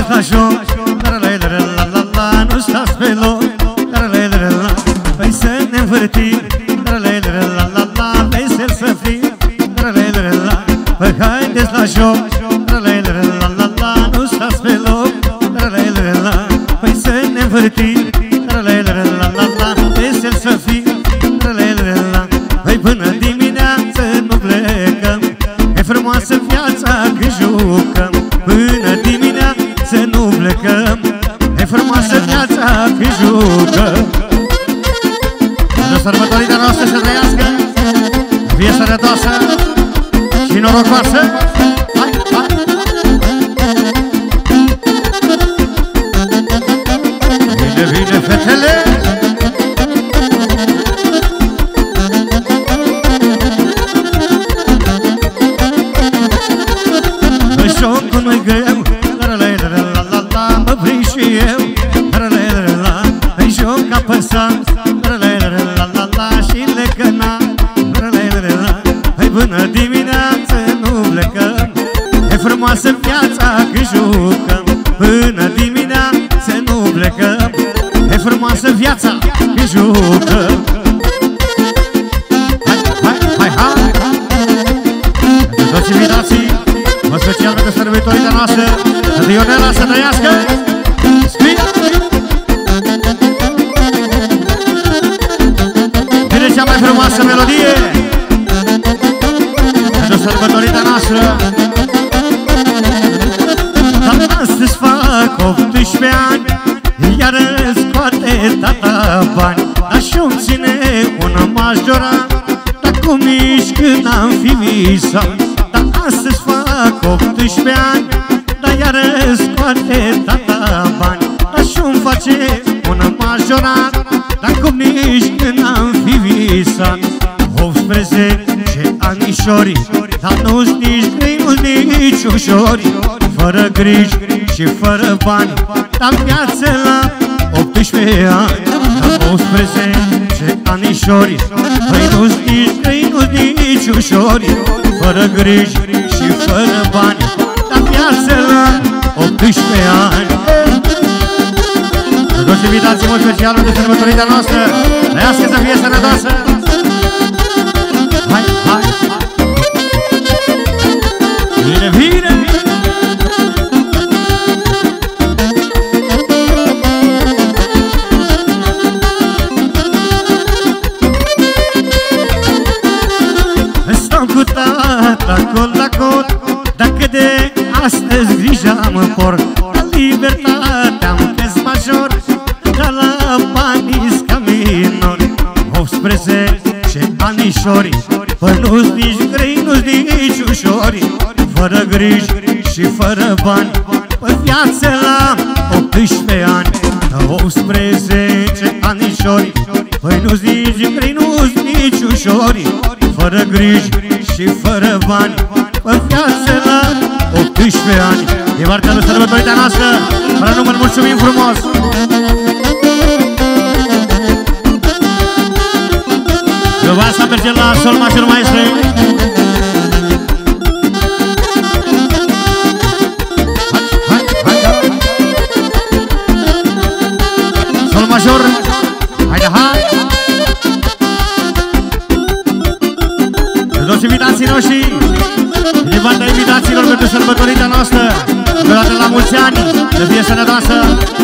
haideți la joc, la-la-la-la-la-la, nu stați pe loc, la-la-la-la-la, păi să ne învârtim, la-la-la-la-la-la, vesel să fim, la-la-la-la-la, păi haideți la joc, la-la-la-la-la-la, nu stați pe loc, la-la-la-la-la, păi să ne învârtim, la-la-la-la-la-la, vesel să fim, la-la-la-la-la, păi până dimineață nu plecăm, e frumoasă viața când jucăm, până dimineață nu plecăm, e frumoasă viața când jucăm. De sărbătorirea noastră să trăiască, fie sănătoasă și norocoasă. Hai, hai! Bine, bine, fetele! Jocul nu-i greu, la-la-la-la-la, mă prind și eu, la-la-la-la-la, îi joc apăsat, la-la-la-la-la, și lecăna, la-la-la-la-la, hai până dimineață nu plecăm, e frumoasă viața când jucăm, până dimineață nu plecăm, e frumoasă viața când jucăm. Hai, hai, hai, hai! Pentru toți invitații, în special pentru sărbătorirea noastră, pentru Ionela să trăiască! Scrie! Vine cea mai frumoasă melodie pentru sărbătorirea noastră. Dar astăzi fac 18 ani, iar scoate tata bani, dar și-mi ține un majorat, dar cum ești când am fi visat. Dar astăzi fac 18 ani, dar iară scoate tata bani, dar și-mi face un majorat, dar cum nici când am fi visat. 18 anișori, dar nu-s nici grei, nu-s nici ușori, fără griji și fără bani, dar viață la 18 ani. Dar 18 anișori, păi nu-s nici grei, nu-s nici ușori, fără griji și fără bani, dar viață la 18 ani. Toți invitații mult special de sărbătorirea noastră, trăiască să fie sănătoasă! Hai, hai! Vine, vine! Stau cu tata col la col, dacă de astăzi grija mă port, la libertate-am că-s major, dar la banii-s ca minor. 18 anișori, păi nu-s nici grei, nu-s nici ușori, fără griji și fără bani, păi viață la 18 ani. 18 anișori, păi nu-s nici grei, nu-s nici ușori, fără griji și fără bani, păi viață la 18 ani. E partea de sărbătorirea noastră, fără număr, mulțumim frumos! Eu v-am să mergem la sol major, maestre! Hai, hai, hai! Sol major! Haide, hai! Pentru toți invitații noștri, din partea invitațiilor pentru sărbătorirea noastră, odată la mulți ani, să fie sănătoasă!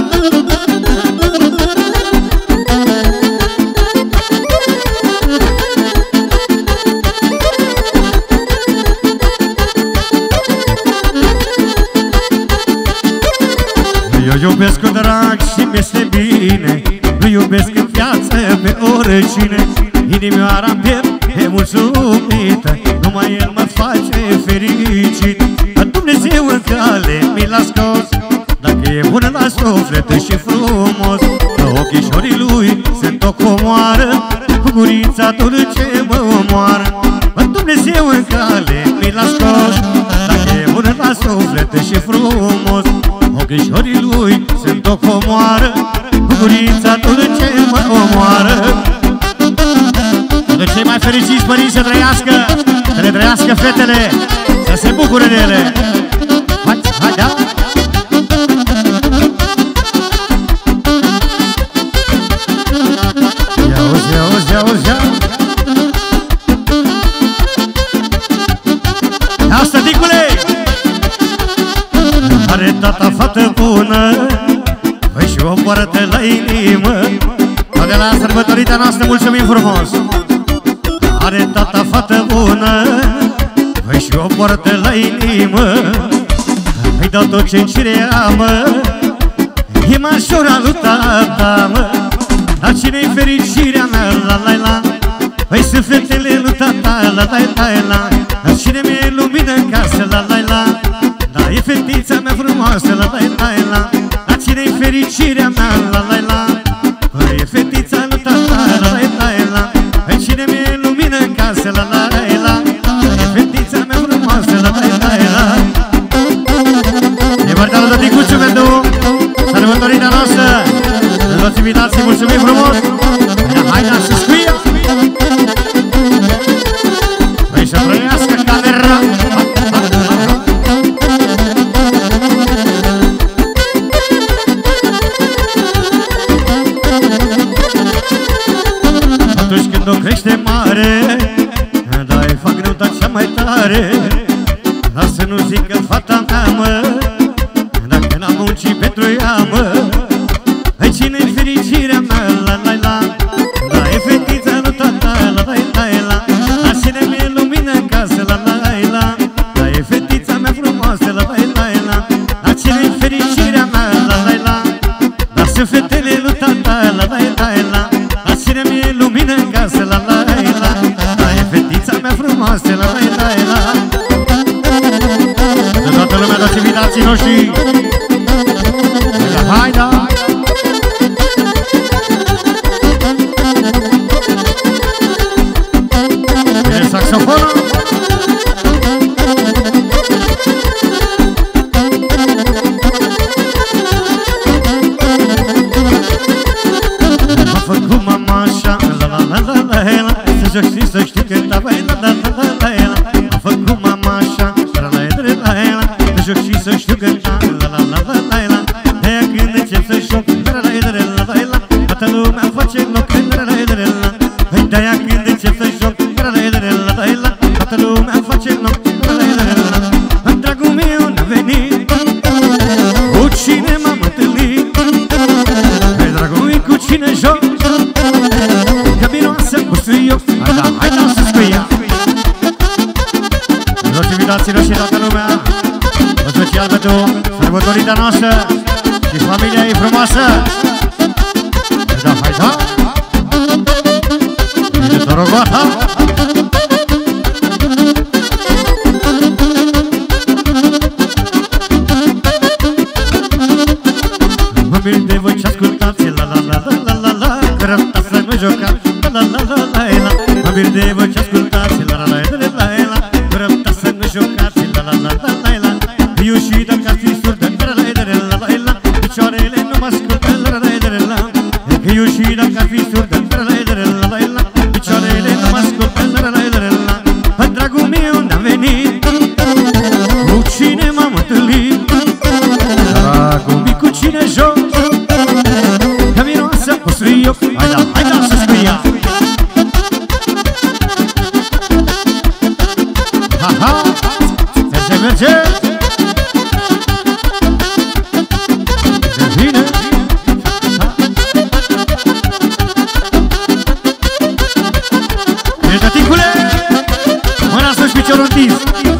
Eu iubesc cu drag și mi-este bine, nu iubesc în viață pe oricine. Inimioara-mi piept e mulțumită, numai El mă face fericit. Dumnezeu în cale mi l-a scos, dacă e bun la suflet și frumos. Că ochișorii Lui se-ntoc comoară, cu gurița dulce mă omoară. Dumnezeu în cale mi l-a scos, dacă e bun la suflet și frumos. Ochișorii Lui se-ntoc comoară, cu gurița dulce mă omoară. De cei mai fericiți părinți să trăiască, să le trăiască fetele, să se bucure de ele. Hai, hai, da! familia noastră, mulțumim frumos. Are tata fată bună, văi și o poartă la inimă. Îi dau tot ce-n cirea, mă, e mașora lui tata, mă. Dar cine-i fericirea mea, la la la? Păi sunt fetele lui tata, la la la la. Dar cine mi-e lumină în casă, la la la? Da, e fetița mea frumoasă, la la la la. Dar cine-i fericirea mea, la la la? Păi e fetița lui tata, la la la la. Păi cine mi-e lumină în casă, la la la? E fetița mea frumoasă, la la la la. E partea lui Tăticuciu pentru sărbătorirea noastră. Toți invitații, mulțumim frumos. Hai, da, să scuie. Păi să trăiască camera. Atunci când o crește mare, da, îi fac greuta cea mai tare. Dar să nu zică fata mea, mă, dacă n-am muncit pentru ea, mă. Hai, cine-i fericirea mea, la la la? Da, e fetița lui tata, la la la la. Dar cine mi-e lumină în casă, la la la? Da, e fetița mea frumoasă, la la la la. Dar cine-i fericirea mea, la la la? Dar sunt fetele lui tata, la la la la. Dar cine mi-e lumină în casă, la la la? Da, e fetița mea frumoasă, la la la la. De toată lumea, toți invitații noștri. Hai, da! Saxofonul. M-a făcut mama așa, la la la la la la. Să joc și să știu că tava la la la la la la. M-a făcut mama așa, la la la la la. Să joc și să știu că la la la la la la. De-aia când încep să joc, la la la la la la. Toată lumea face loc, la la la la la. De-aia când încep să joc, la la la la la. Toată lumea face loc, la la la la la. Dragul meu n-a venit, cu cine m-am întâlnit? Hai, dragul meu, cu cine joc? Că miroasă cu suioc. Hai da, hai da, să scuia. Toți invitații și toată lumea, în special pentru sărbătorirea noastră și familia ei frumoasă. Hai da, hai da. Bine s-o rogata. Mă mir de voi ce ascultați, la la la la la la la. Că răbda să nu jocați, la la la la la la. Mă mir de voi ce ascultați, la la la la la la. Că răbda să nu jocați, la la la la la la. Eu și dacă ar fi surdă, la la la la la la. Picioarele nu mă ascultă, la la la la la. Că eu și dacă ar fi surdă, la la la la la la. Picioarele nu mă ascultă, la la la la la. Dragul meu n-a venit, cu cine m-am întâlnit? Dragul meu, cu cine joc? Că miroasă cu suioc. Hai da, hai da, să scuia. Ha ha, merge, merge. De vine. Bine, tăticule, mâna sus, piciorul întins.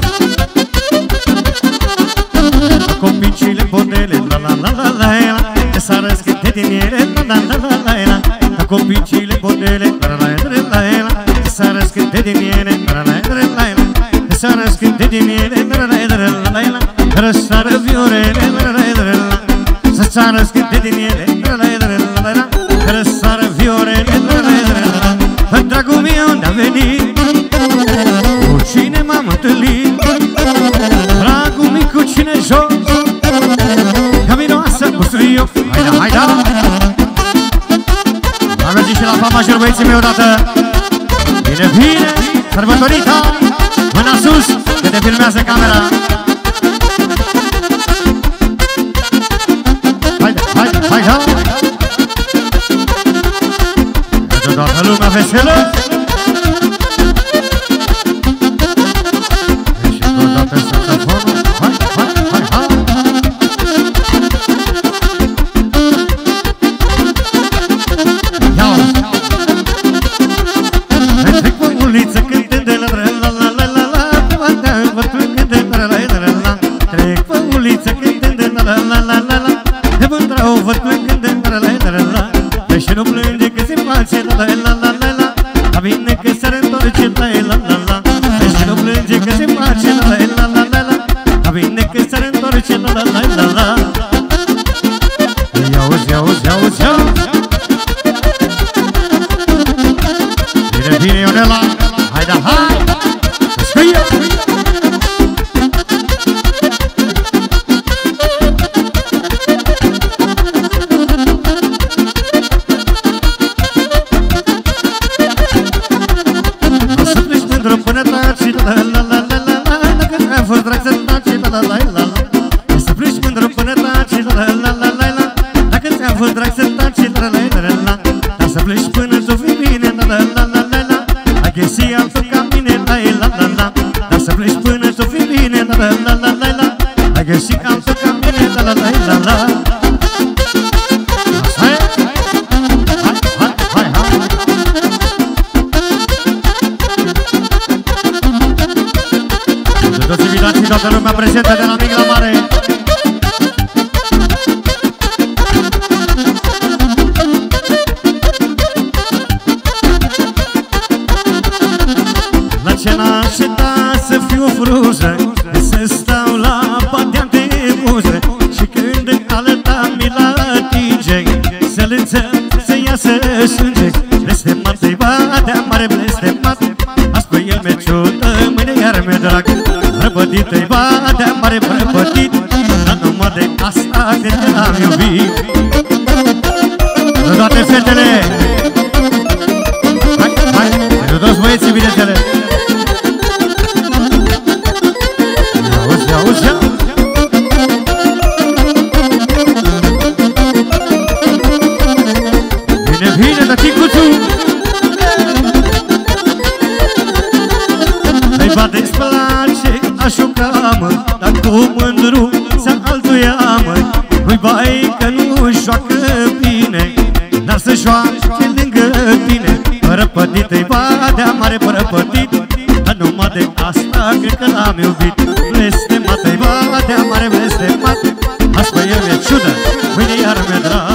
Acum pincile bordele, la la la la la la. Te sară scânte din ele, la la la la la la. Acum pincile bordele, la la la la la. Te sară scânte din ele, la la la la la. Te sară scânte din ele, la la la la la. Răsară viorele, la la la la. Să sară scânte din ele, la la la la la. Răsară viorele, la la la la. Dragul meu n-a venit, cu cine m-am întâlnit? Dragul meu, cu cine joc? Că miroasă cu suioc. Hai da, hai da. Am mergit și la fa major, băieții mei, odată. Bine, bine, sărbătorita. Mâna sus, că te filmează camera. Hai da, hai da, hai da. Pentru toată lumea veselă. Și odată saxofonul. Hai, hai, hai, hai. Ia-o. uliță cântând de la la la la la la. Văd plângând de la la la la. Trec pe uliță cântând de la la la la la. De mândră o văd plângând de la la la la. Și nu plânge că se face la la la la la la. A bine că s-ar întoarce la la la la. Și nu plânge că se face la la la la la. A bine că s-ar întoarce la la la la la. Ia-uzi, ia-uzi, ia-uzi, ia-uzi. Bine, bine, Ionela. Hai da, hai. Scrie. Până taci, la la la la la la. Dacă ți-am fost drag să taci, la la la la la. Să pleci mândru până taci, la la la la la. Dacă ți-am fost drag să taci, la la la la la. Dar să pleci până s-o fi bine, la la la la la la. Ai găsit altul ca mine, la la la la. Dar să pleci până s-o fi bine, la la la la la la. Ai găsit altul ca mine, la la la la la. Toți invitații, toată lumea prezentă de la mic la mare. La ce n-aș da să fiu o frunză, să stau la patea de buză. Și când alăta-mi la atinge, să lânță, să iasă sânge. Blestemat-i badea mare, blestemat. Azi cu el mi-e ciudă, mâine iar mi-e drag. Prăpădit-i badea mare, prăpădit. Dar numai de asta cred că l-am iubit. Toate fetele. Hai, hai, pentru toți băieții, bineînțeles. Ia-uzi, ia-uzi, ia. Bine, bine, tăticuțu. Îi bate-ți place, așuca, mă. Dar cu mândru să altuia, mă. Nu-i bai că nu joacă bine, dar să joace lângă tine. Prăpădit-i badea mare, prăpădit. Dar numai de asta cred că l-am iubit. Blestemat-i badea mare, blestemat. Azi pe el mi-e ciudă, mâine iar mi-e drag.